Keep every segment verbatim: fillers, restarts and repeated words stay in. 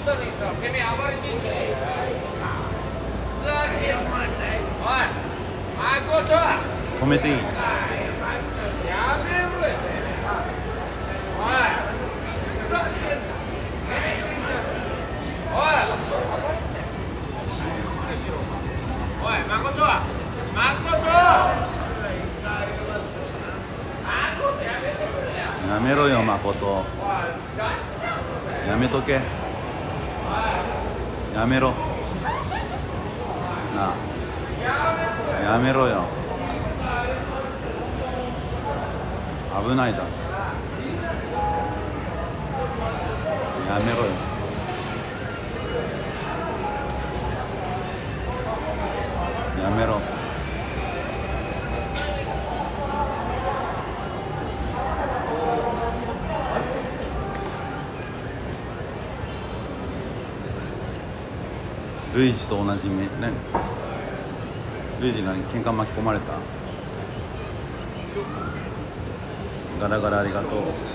止めていい？やめろよ、誠。やめとけ。やめろ。なあ、やめろよ。危ないだろ。やめろよ。やめろ。ルイージと同じ目。何？ルイージ何？喧嘩巻き込まれた？ガラガラありがとう。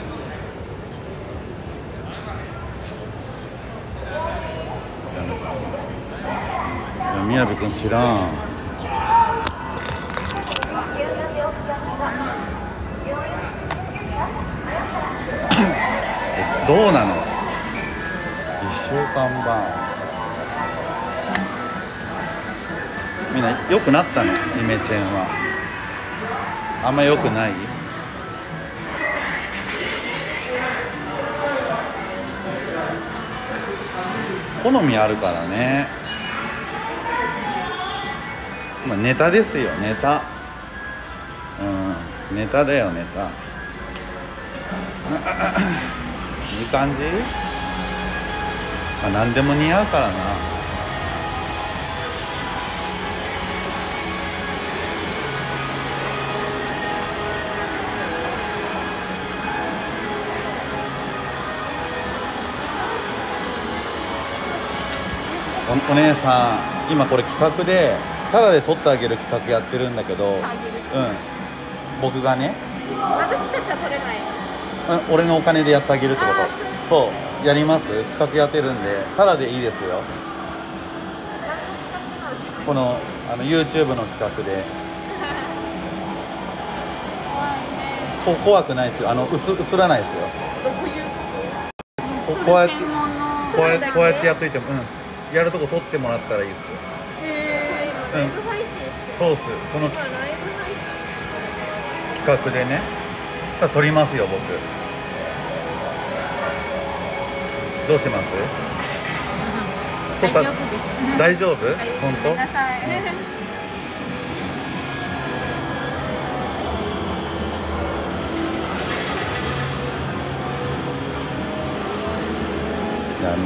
やめた。いや、宮部君知らん。どうなの？いっしゅうかんばん。みんな良くなったの？イメチェンはあんま良くない？好みあるからね。まあネタですよ、ネタ。うん、ネタだよ、ネタ。いい感じ？まあ何でも似合うからな。お, お姉さん、今これ企画でタダで撮ってあげる企画やってるんだけど、うん、僕がね、 私たちは撮れない。 うん、俺のお金でやってあげるってこと。そうやります。企画やってるんでタダでいいですよ。このあの YouTube の企画でこ怖くないですよ。あの映映らないですよ。ここうやってこうやってこうやってやっといても、うん、やるとこ撮ってもらったらいいですよ。 へー、ライブ配信してる。 そうっす。この企画でね、さあ撮りますよ僕。どうします？撮った？ 大丈夫です。 大丈夫？本当？ ごめんなさい。 いや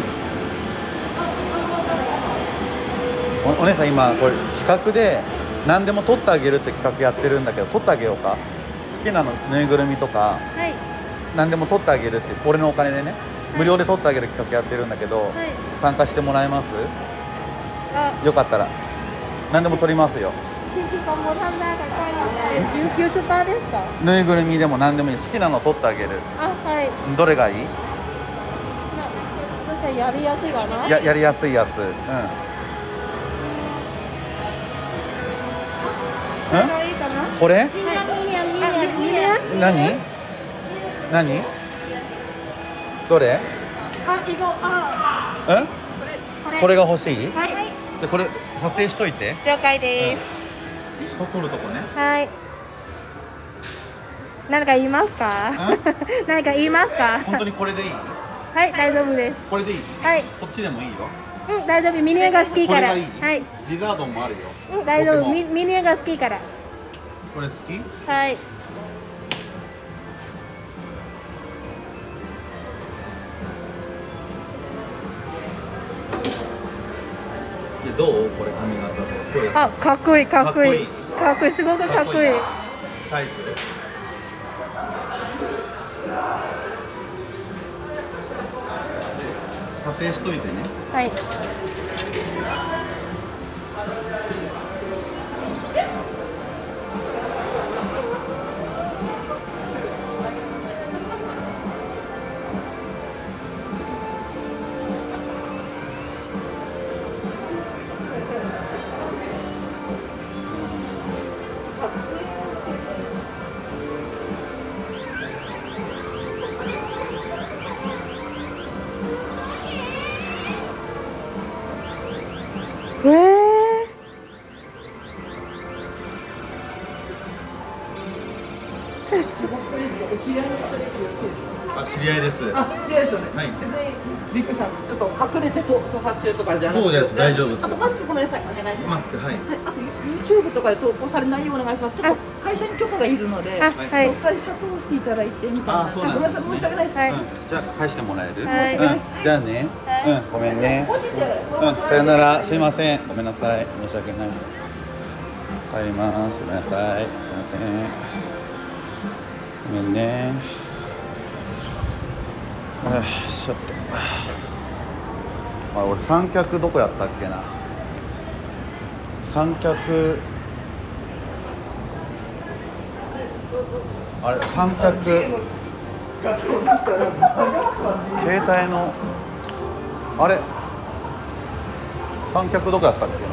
お, お姉さん今これ企画で何でも撮ってあげるって企画やってるんだけど、撮ってあげようか。好きなのぬいぐるみとか、はい、何でも撮ってあげるって俺のお金でね、はい、無料で撮ってあげる企画やってるんだけど、はい、参加してもらえます？あ、よかったら何でも撮りますよ。 ユーチューバーですか？ ぬいぐるみでも何でもいい。好きなの撮ってあげる。 あ、はい。 どれがいい？ なんかやりやすいかな？ ややりやすいやつ。うん。これ？何？何？どれ？ あ、いこあ。 うん？これ。これが欲しい？ はい。 でこれ撮影しといて。 了解です。 うん、撮るとこね。 はい。何か言いますか？何か言いますか？ 本当にこれでいい？ はい、大丈夫です。 これでいい？はい。こっちでもいいよ。 うん、大丈夫。ミニエが好きから。 これがいい？ はい。 リザードンもあるよ。 うん、大丈夫。ミミニエが好きから。 これ好き？ はい。 でどう？これ髪型とか。 あ、かっこいい、かっこいい。かっこいい、すごくかっこいい。 タイプ。で撮影しといてね。 はい。 違うですよね。 はい。 別にリックさんちょっと隠れてと操作してるとかじゃなくて。 そうです。大丈夫です。 あとマスクごめんなさい、お願いします。 マスク、はい。 はい、あと YouTube とかで投稿されないようお願いします。ちょっと会社に許可がいるので、 あ、はい。 会社通していただいてみたいな。 あ、そうなんです。 ごめんなさい、申し訳ないです。 はい。 じゃあ返してもらえる？ はい。 うん。じゃあね。うん。ごめんね。うん。さよなら。すいません。ごめんなさい。申し訳ない。帰ります。ごめんなさい。すいません。ごめんね。あ、ちょっと。あ、俺三脚どこやったっけな。三脚。あれ三脚。携帯の。あれ。三脚どこやったっけな。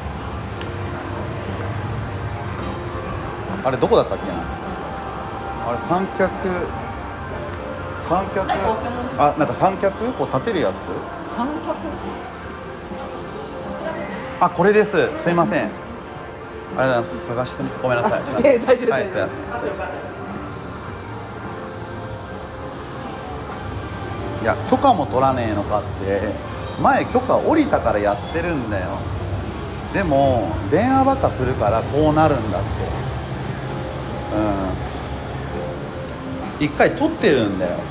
あれどこだったっけな。あれ三脚。三脚。あ、なんか三脚こう立てるやつ。 三脚。 あ、これです。すいません。ありがとうございます。探してみ、ごめんなさい。 えー、大丈夫です。 はい、すいません。いや、許可も取らねえのかって。前許可降りたからやってるんだよ。でも電話ばっかするからこうなるんだって。うん。一回取ってるんだよ。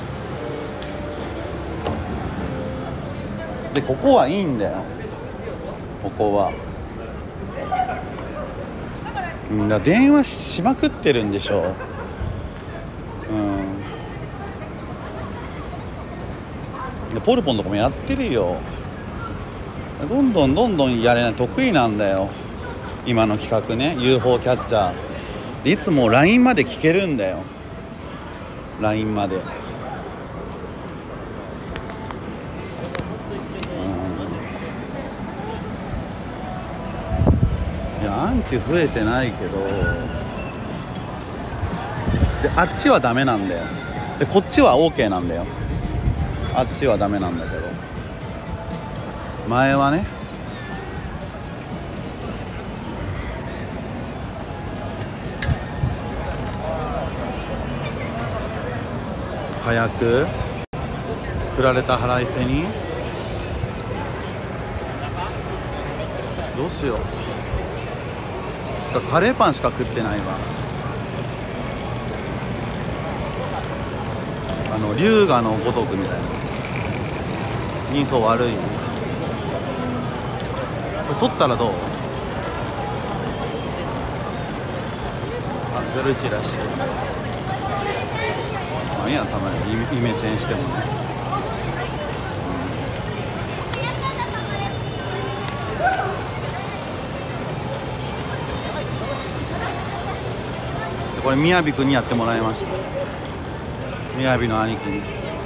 で、ここはいいんだよ。ここは。うん、だ電話しまくってるんでしょ。うん。でポルポンとかもやってるよ。どんどんどんどんやれない、得意なんだよ。今の企画ね、 ユーフォー キャッチャー。いつも ライン まで聞けるんだよ。ライン まで。いや、アンチ増えてないけど、であっちはダメなんだよ。でこっちは OK なんだよ。あっちはダメなんだけど、前はね。火薬振られた腹いせにどうしよう。つかカレーパンしか食ってないわ。あの龍河のごとくみたいな。人相悪い。これ取ったらどう？あ、ゼロイチいらっしゃい。まあいいや、たまにイメチェンしてもね。これみやびくんにやってもらいました。みやびの兄貴に。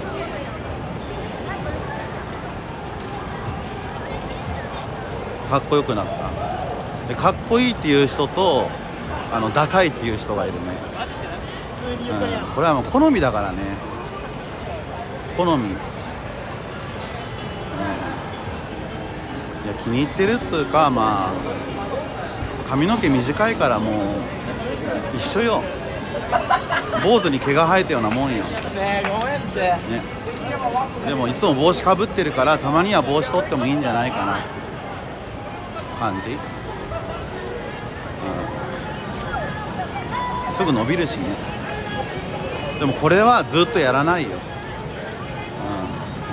かっこよくなった。でかっこいいっていう人とあのダサいっていう人がいるね。うん、これはもう好みだからね。好み、うん、いや気に入ってるっつうか、まあ髪の毛短いからもう一緒よ。坊主に毛が生えたようなもんよ。ねえ、ごめんって。 ね。でもいつも帽子かぶってるからたまには帽子取ってもいいんじゃないかな感じ。うん、すぐ伸びるしね。でもこれはずっとやらないよ。うん、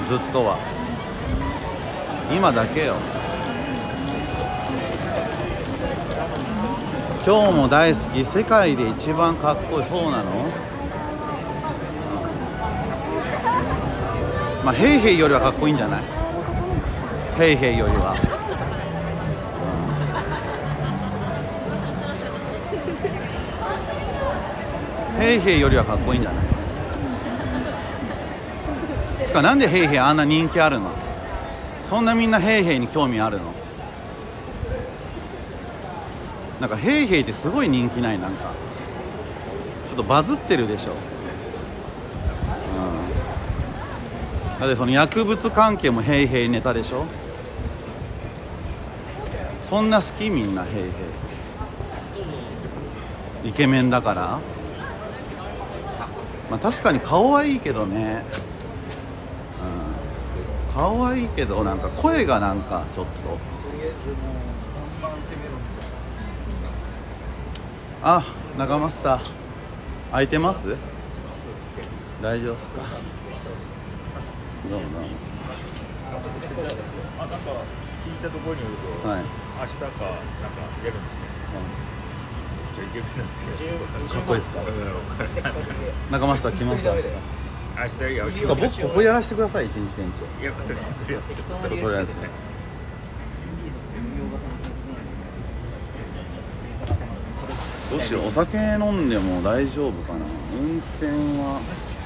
ずっとは。今だけよ。今日も大好き、世界で一番かっこいい。そうなの？まあヘイヘイよりはかっこいいんじゃない？ヘイヘイよりは、うん、ヘイヘイよりはかっこいいんじゃない？つかなんでヘイヘイあんな人気あるの？そんなみんなヘイヘイに興味あるの？なんかヘイヘイってすごい人気ない？なんかちょっとバズってるでしょ。うん、だってその薬物関係もヘイヘイネタでしょ。そんな好き？みんなヘイヘイイケメンだから。まあ確かに顔はいいけどね。 可愛いけどなんか声がなんかちょっと。あ、長マスター空いてます？大丈夫ですか？どうもどうも。 あ、なんか聞いたところによると、はい、明日かなんかやるんですね。じゃあイケメンなんですよ。 かっこいいですか？長マスター来ました。 明日やる。 僕ここやらせてください、一日店長。 いや、とりあえずちょっとそれとりあえず。どうしよう、お酒飲んでも大丈夫かな。運転は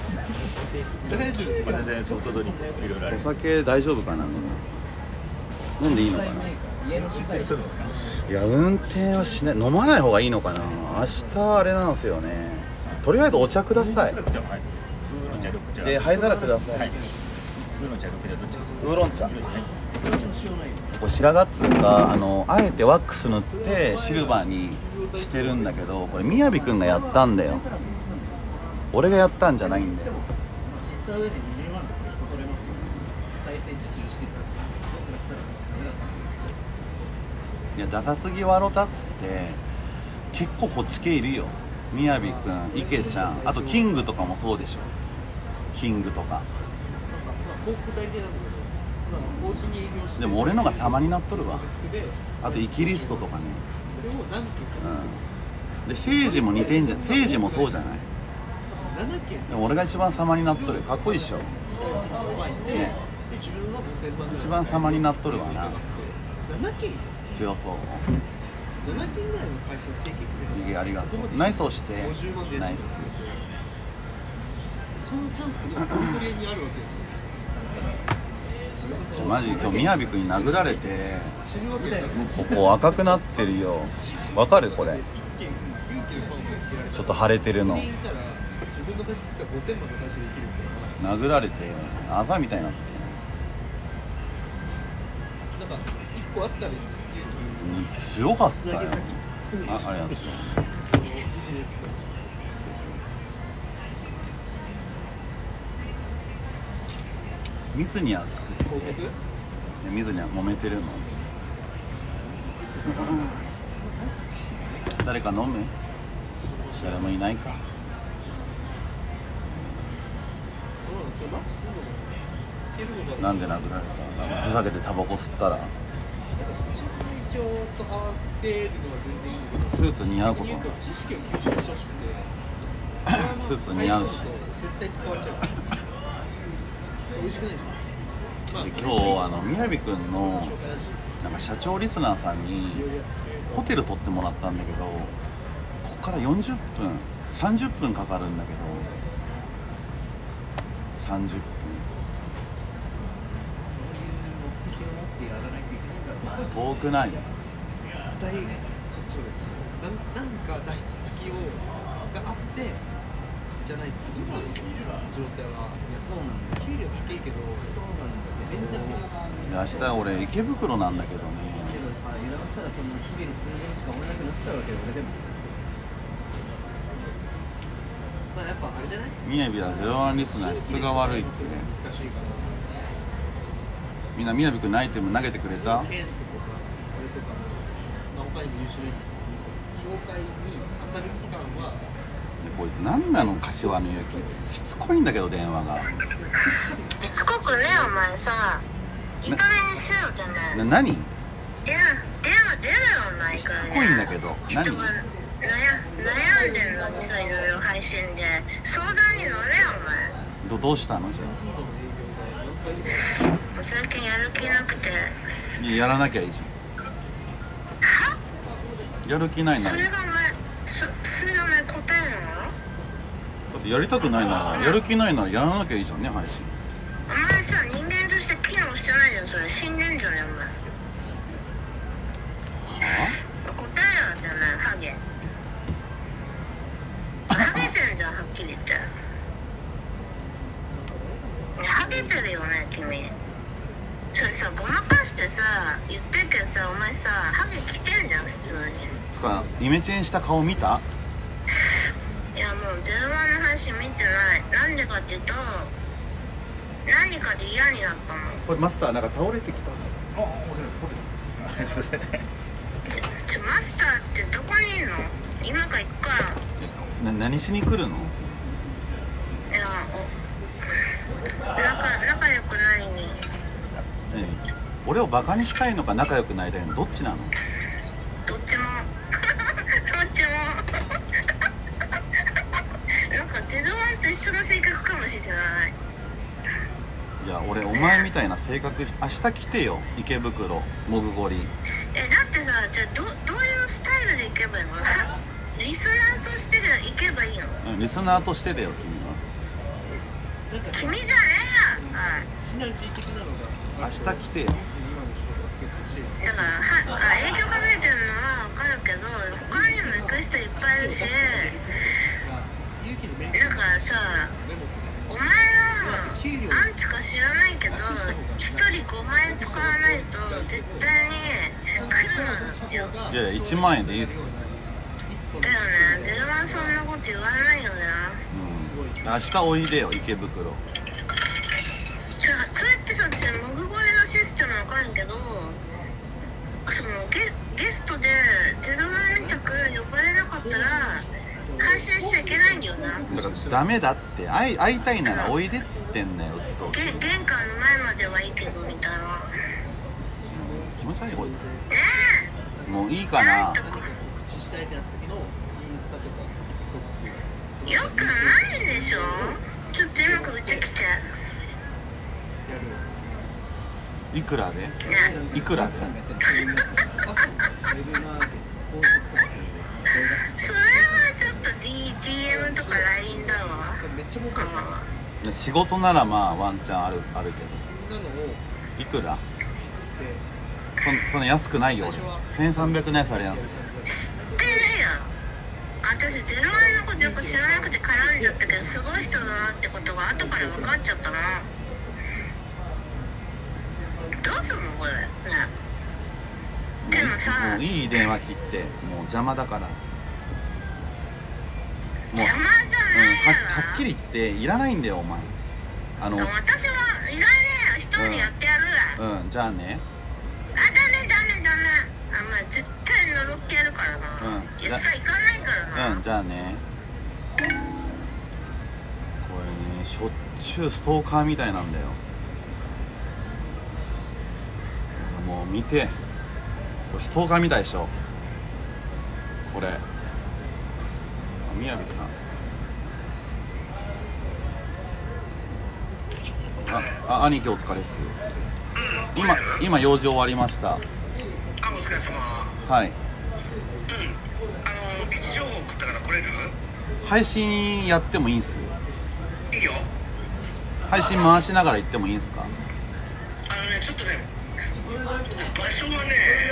まあ全然ソフトドリンクいろいろある。 お酒大丈夫かな。飲んでいいのかな。いや、運転はしない、飲まない方がいいのかな。明日あれなんですよね。とりあえずお茶ください。で、灰皿ください。はい、ウーロン茶。これ白髪っつうか、あのあえてワックス塗ってシルバーにしてるんだけど、これみやびくんがやったんだよ。俺がやったんじゃないんだよ。いや、ダサすぎ笑ったっつって結構こっち系いるよ。みやびくん、池ちゃん、あとキングとかもそうでしょ。キングとか。でも俺のが様になっとるわ。あとイキリストとかね。うん、でセイジも似てんじゃん。セイジもそうじゃない。でも俺が一番様になっとる。かっこいいっしょ、ね、一番様になっとるわな。強そう。いや、ありがとう。ナイスをしてナイス。そのチャンスがコンプレにあるわけですよ。マジ今日みやびくんに殴られてここ赤くなってるよ。わかる？これちょっと腫れてるの。殴られてあざみたいになってなんかいっこあったら強かったよ。あ、ありがとう。水にはすくって水には揉めてるの。誰か飲む？誰もいないか。なんで殴られた？ふざけてタバコ吸ったら。スーツ似合うことない。スーツ似合うし。で今日あのみやびくんのなんか社長リスナーさんにホテル取ってもらったんだけど、ここからよんじゅっぷんさんじゅっぷんかかるんだけど、さんじゅっぷん遠くない？ 大そっちな、なんか脱出先をがあってじゃないと今の状態は。いや、そうなんだ。給料高いけど、そうなんだけど、全然明日俺池袋なんだけどね。 けどさ、油断したらその日々の数年しか追えなくなっちゃうわけよ、俺でも。まあやっぱあれじゃない？ みやびはゼロワンリスナー質が悪いって。 難しいから。 みんなみやびくんのアイテム投げてくれた？ 他にも優秀です。紹介に当たる期間は。 こいつ何なの、柏の雪。しつこいんだけど電話が。 しつこくねえ、お前さ。いい加減にせよってね。 な、何？ 電話、電話出るよ、お前からね。 しつこいんだけど。何？ 人が悩悩んでるのにさ、いろいろ配信で相談に乗れよ、お前。 どどうしたのじゃあ。最近やる気なくて。 いや、やらなきゃいいじゃん。 は？ やる気ないなら。 それがお前、そ、それがお前答えなの？ だってやりたくないなら、やる気ないならやらなきゃいいじゃんね、配信。 お前さ、人間として機能してないじゃん、それ。死んでんじゃねえ、お前。 はあ？答えよってね、ハゲ。ハゲてんじゃん、はっきり言って。ハゲてるよね、君。それさ、ごまかしてさ、言ってるけどさ、お前さ、ハゲ着てんじゃん、普通に。 つか、イメチェンした顔見た？ いや、もうゼロワンの配信見てない。なんでかっていうと、 何かで嫌になったの。 これマスターなんか倒れてきた。 あ、俺、俺。すいません。 ちょマスターってどこにいるの？今から行くから。 な何しに来るの？ いや、お仲仲良くなりに。 ええ、俺をバカにしたいのか仲良くなりたいのどっちなの？ どっちも。どっちも。なんかゼロワンと一緒の性格かもしれない。 いや俺お前みたいな性格明日来てよ池袋もぐごり。 えだってさじゃあ ど, どういうスタイルで行けばいいの？リスナーとしてで行けばいいの？ うん、リスナーとしてだよ君は。 君じゃねえや。はい。 シナジー的なのが明日来てよ。 今の仕事がすごい勝ちで。 だからはあ営業かけてるのは分かるけど他にも行く人いっぱいいるし、だからさお前のアンチか知らないけどひとりごまんえん使わないと絶対に来るのですよ。 いやいやいちまんえんでいいっすよ。 だよね、ゼロワンそんなこと言わないよね。 うん、明日おいでよ池袋。 じゃあそれってさ私もぐごりのシステムわかるけどその ゲ, ゲストでゼロワンみたく呼ばれなかったら配信しちゃいけないんだよな。 だからダメだって会い会いたいならおいでっつってんだよと。 げ玄関の前まではいいけどみたいな。 気持ち悪いこいねつ。もういいかえな。 告知したいってなったけど、インスタとかよくないでしょ。ちょっと今からうち来て。 いくらで？ ねいくらで？ それはちょっと D DM とか ライン だわ。 めっちゃ儲かるから仕事ならまあワンチャンあるあるけそんなのをど。いくら？ でそその安くないよ俺。せんさんびゃくのやつあれなんです。 知ってるよ。私ゼロワンのことよく知らなくて絡んじゃったけどすごい人だなってことが後から分かっちゃったな。どうすんのこれね。でもさもういい電話切ってもう邪魔だから。もう、 邪魔じゃうん、 ないはよな。 はっきり言っていらないんだよお前。あの、 私はいらねえよ。一人でやってやるわ。 うん、じゃあね。 あ、ダメダメダメ。あ、まあ絶対呪ってやるからな。 うんいや、さ行かないからな。 うん、じゃあね。これね、しょっちゅうストーカーみたいなんだよ。もう見て。これストーカーみたいでしょ。これ。みやびさん。あ、あ、兄貴お疲れっす。今、今用事終わりました。 あ、お疲れ様。 はい。 うん。あの、位置情報送ったから来れる？ 配信やってもいいんす？ いいよ。 配信回しながら行ってもいいんすか？ あのね、ちょっとね、場所はね、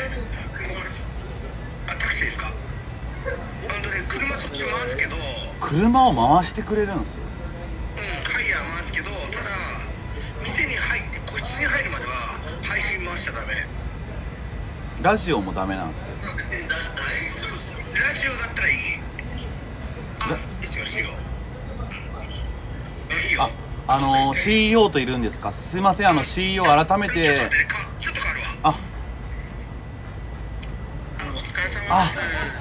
あ、タクシーですか？あのね、車そっち回すけど、 車を回してくれるんすよ。 うん、ハイヤー回すけど、ただ、店に入って、個室に入るまでは配信回しちゃダメ。 ラジオもダメなんですよ。 ラジオだったらいい。あ、いいよ、いいよ。うん、いいよ。 あ、あのー、シーイーオー といるんですか？すいません、あの シーイーオー 改めて。 ちょっと変わるわ。 あ、 あ、お疲れ様あです。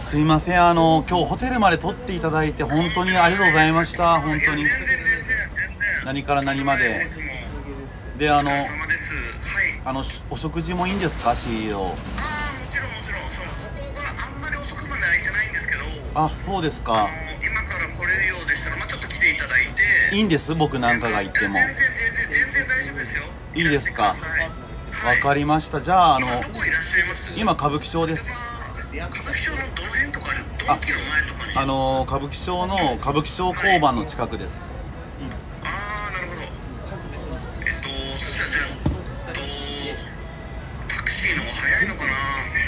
すいません、あのー、今日ホテルまで取っていただいて本当にありがとうございました。本当にいや、全然全然全然。 何から何までいつもで、あのお疲れ様です。はい。 あのお食事もいいんですか？ シーイーオー。 ああ、もちろんもちろん。そのここがあんまり遅くまで空いてないんですけど、 あ、そうですあか。 の今から来れるようでしたら、まあちょっと来ていただいて。 いいんです、僕なんかが行っても。 全然全然全然大丈夫ですよ。 いいですか？ らしてください。 わかりました。じゃあ、あの今どこいらっしゃいます？ 今歌舞伎町です。 歌舞伎町のどの辺とか、ドンキの前とかに。 あのー、歌舞伎町の歌舞伎町交番の近くです。 ああ、なるほど。えっと、そしたらじゃあ、えっと、タクシーの方が早いのかな。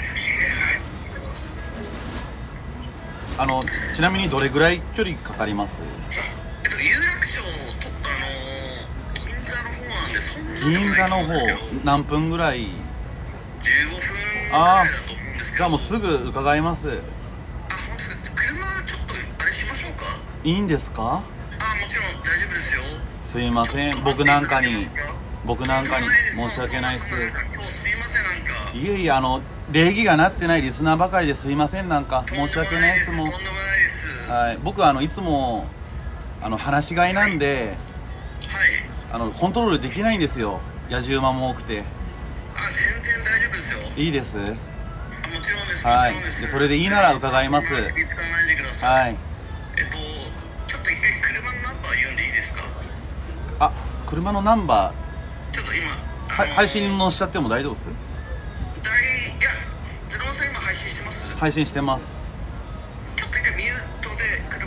あのち、ちなみにどれぐらい距離かかります？ えっと、有楽町と、あのー、銀座の方なんで、そんなでも銀座のないと思うんですけど方何分ぐらい？ じゅうごふんくらいだと思うんですけど。 じゃあもうすぐ伺います。 あ、本当ですか。車ちょっとあれしましょうか。 いいんですか？ あ、もちろん大丈夫ですよ。 すすいません、僕なんかに僕なんかに申し訳ないです。 今日すいません、なんかいえいえ、あの礼儀がなってないリスナーばかりですいません、なんか申し訳ないです。もうとんでもないです。 はい、僕はあのいつもあの話し飼いなんで、 はい。 あのコントロールできないんですよ、野獣馬も多くて。 あ、全然大丈夫ですよ。 いいです。 あ、もちろんです。 はいもちろんです。 でそれでいいなら伺います。 気使わないでください。 はい。 えっと、ちょっと一回車のナンバー読んでいいですか？ あ、車のナンバちょっと今、 ー、 あのーは配信のしちゃっても大丈夫です？ 大いや、ゼロワンさん今配信してます？ 配信してます。 ちょっと一回ミュートで車。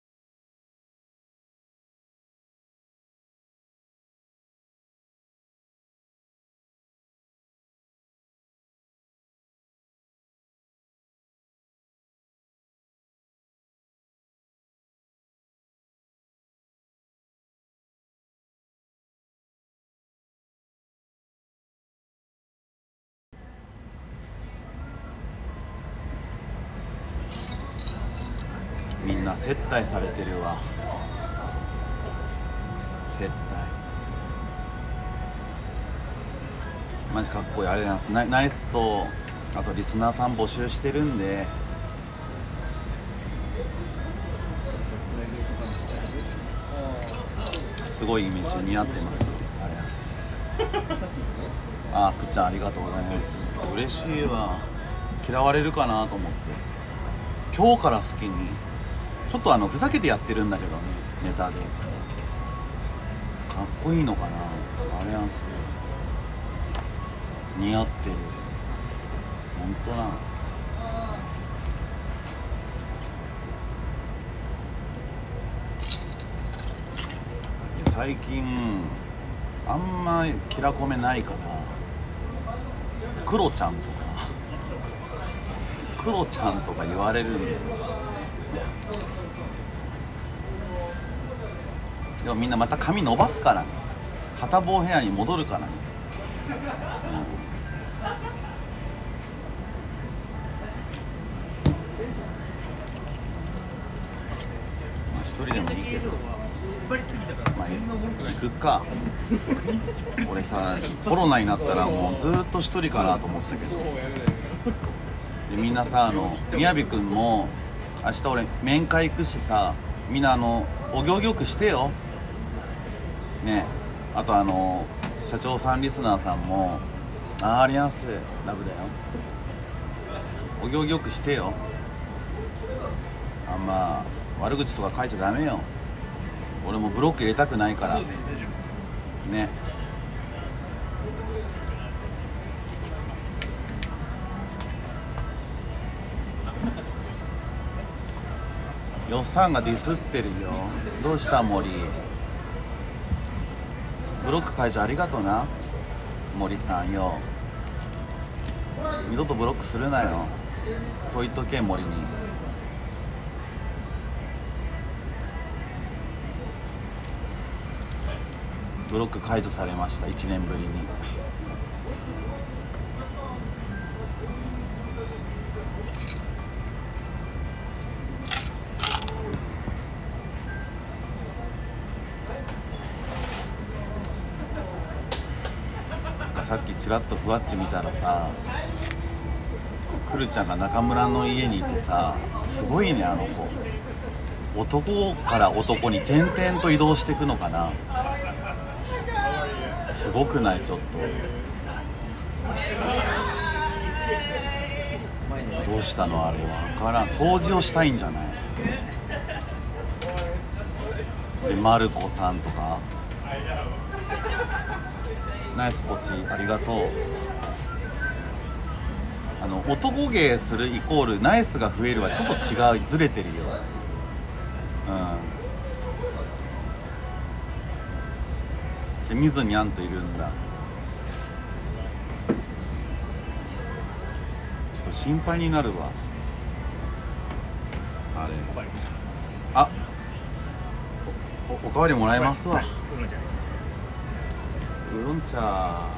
みんな接待されてるわ。接待マジかっこいい。あれなんです。ナイナイスとあとリスナーさん募集してるんで、すごいイメージ似合ってます。ありがとうございます。あ、くっちゃんありがとうございます。嬉しいわ。嫌われるかなと思って今日から好きにちょっとあのふざけてやってるんだけどね、ネタでかっこいいのかな。あれなんすよ、似合ってる。ほんとな。最近あんまキラコメないから、クロちゃんとかクロちゃんとか言われるんだよ。でもみんなまた髪伸ばすからね、はたぼうヘアに戻るからね、うん、まあ一人でもいいけど、まあ行くか。俺さ、コロナになったらもうずっと一人かなと思ってたけど、でみんなさ、あのみやびくんも明日俺面会行くしさ、みんなあのお行儀よくしてよね。あとあの社長さんリスナーさんもあーありますラブだよ、お行儀よくしてよ。あんま悪口とか書いちゃダメよ。俺もブロック入れたくないからね。よっさんがディスってるよ。どうした森、ブロック解除ありがとな森さんよ。二度とブロックするなよ、そう言っとけ森に。ブロック解除されました、いちねんぶりに。さっきちらっとふわっち見たらさ、くるちゃんが中村の家にいてさ、すごいねあの子。男から男に点々と移動していくのかな。すごくない？ちょっとどうしたのあれは。分からん。掃除をしたいんじゃない？でマルコさんとか、ナイスポチありがとう。あの男芸するイコールナイスが増えるはちょっと違う、ずれてるよ。うん。でみずにゃんといるんだ。ちょっと心配になるわ。あれ、あ、お, お, おかわりもらえますわ。ウーロン茶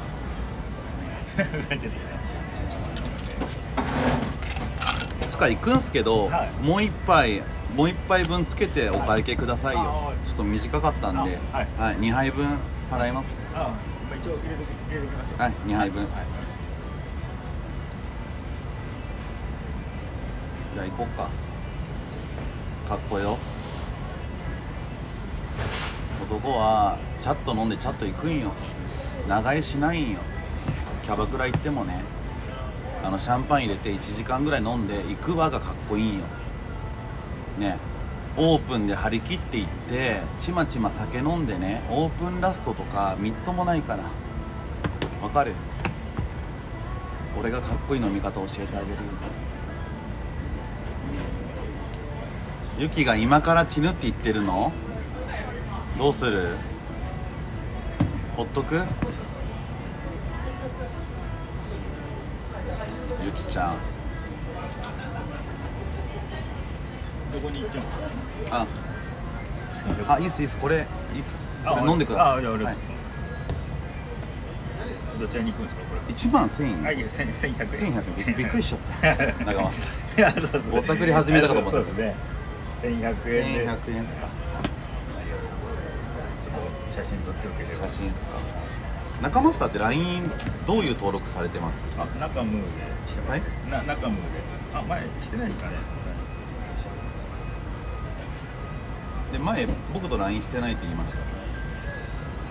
つか行くんすけど、はい、もう一杯もう一杯分つけてお会計くださいよ。ちょっと短かったんで、 はい、 はい、二杯分払います。 あ、まあ、一応入れて入れてきますよ。 はい、二杯分。はい、じゃあ行こっか。かっこよ。男はチャッと飲んでチャッと行くんよ。長居しないんよ。キャバクラ行ってもね、あのシャンパン入れていちじかんぐらい飲んで行くわがかっこいいんよね。オープンで張り切っていってちまちま酒飲んでね、オープンラストとかみっともないから。わかる？俺がかっこいい飲み方教えてあげるよ。ユキが今から死ぬって言ってるの？どうする？ほっとく？ゆきちゃん、 どこに行っちゃうの？ ああ、いいっすいいっす、これいいっす、これ飲んでください。 あ、じゃあ俺、 はい、 どちらに行くんですかこれ？ いちまんせんえん。 あ、いや、千百円。 千百円。びっくりしちゃった。長松さん。 いや、そうそう。 ぼったくり始めたかと思った。 そうですね。千百円で。 千百円ですか。 写真撮っておければ。 写真ですか。中マスターって ライン どういう登録されてます？ あ、中ムーでしてます。 はい。 な、中ムーで。あ、前してないですかね。 で、前僕と ライン してないって言いました。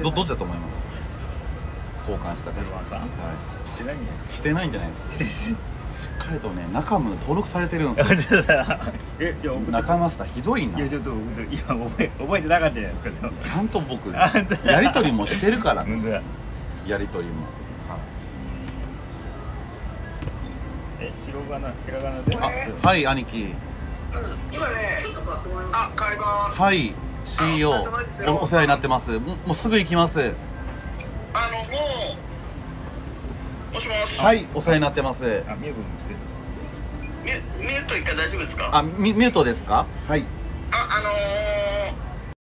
どどっちだと思います？交換したベルワンさん。 はい。 してないんじゃないですか。 してないんじゃないですか。 してし。 しっかりとね、中ム登録されてるんですよ。 え、いや、 中マスターひどいな。 いや、ちょっと今覚え覚えてなかったじゃないですか。 ちゃんと僕やり取りもしてるからね。やり取りも。 え、ひらがな、ひらがなで。 あ、はい兄貴。 うん、今ね、あ、帰ります。 はい、シーイーオー お, お世話になってます。もう、もうすぐ行きます。 あの、もう。もしもし。 はい、お世話になってます。 あ、ミュートつけてミュ、ミュート一回大丈夫ですか。 あ、ミミュートですか。はい。 あ、あのー。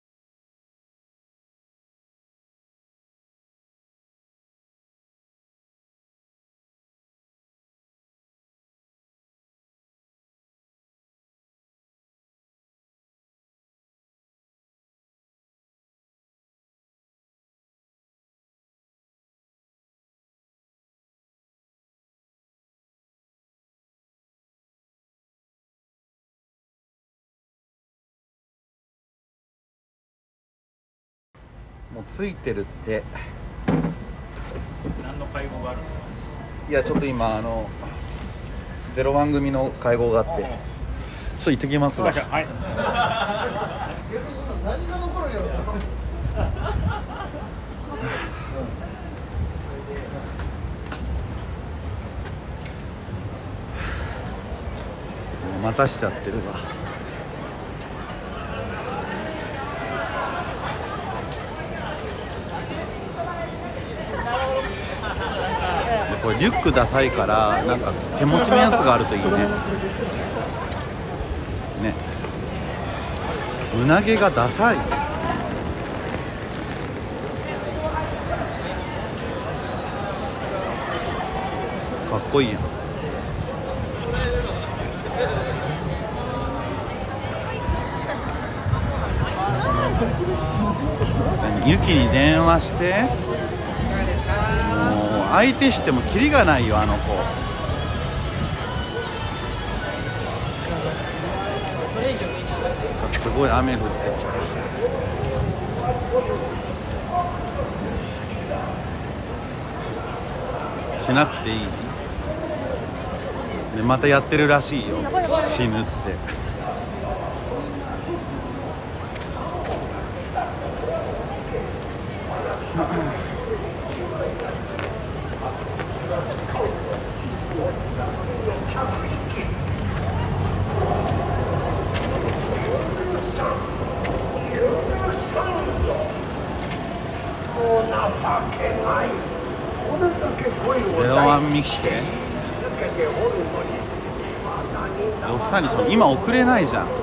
もうついてるって。 何の会合があるんですか？ いや、ちょっと今あのゼロワン組の会合があって、ちょっと行ってきますわ。 はい。 何が残るよ。待たしちゃってるわ。これリュックダサいからなんか手持ちのやつがあるといいね。ね、うなげがダサい。かっこいいやん。ユキに電話して。もう相手してもキリがないよ、あの子。すごい雨降ってきた。しなくていい。でまたやってるらしいよ、死ぬって。ゼロワンミッケロサニション今送れないじゃん、うん、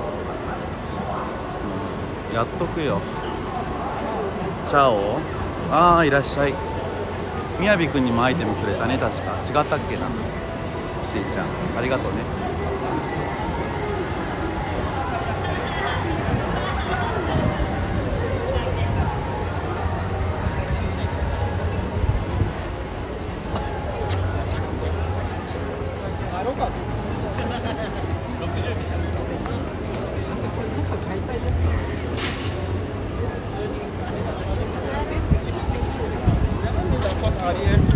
やっとくよ。チャオ。ああ、いらっしゃい。みやびくんにもアイテムくれたね、確か。違ったっけな。しーちゃんありがとうね。 ありえる